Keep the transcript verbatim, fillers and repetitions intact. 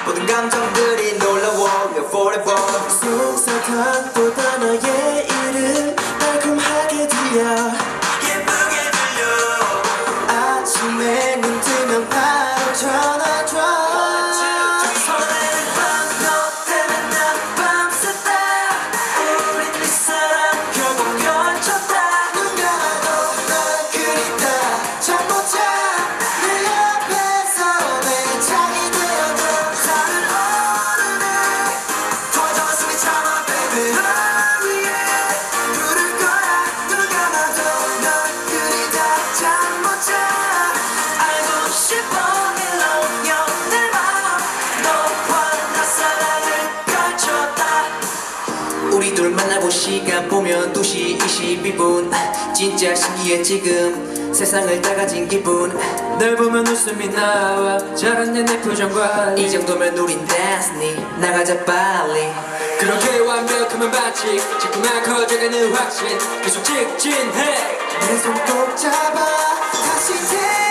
모든 감정들이 놀라워 You're forever 속삭임보다 너의 이름 달콤하게 들려 예쁘게 들려 아침에 눈 뜨면 바로 전화줘 설레는 밤 너 때문에 난 밤새다 우린 네 사랑 결국 펼쳤다 눈 감아도 널 그립다 잠 못 자 내 옆에서 내 창이 되어줘 나는 오르네 도와줘 숨이 참아 baby 널 위해 부를 거야 눈 감아도 널 그리다 잠 못 자 알고 싶어 일렁여 내 맘 너와 나 사랑을 펼쳤다 우리 둘 만나본 시간 보면 두 시 이십이 분 진짜 신기해 지금 세상을 다 가진 기분 널 보면 웃음이 나와 잘했네 내 표정과 이 정도면 우린 destiny 나가자 빨리 그렇게 완벽하면 반칙 자꾸만 커져가는 확신 계속 직진해 내 손 꼭 잡아 다시 태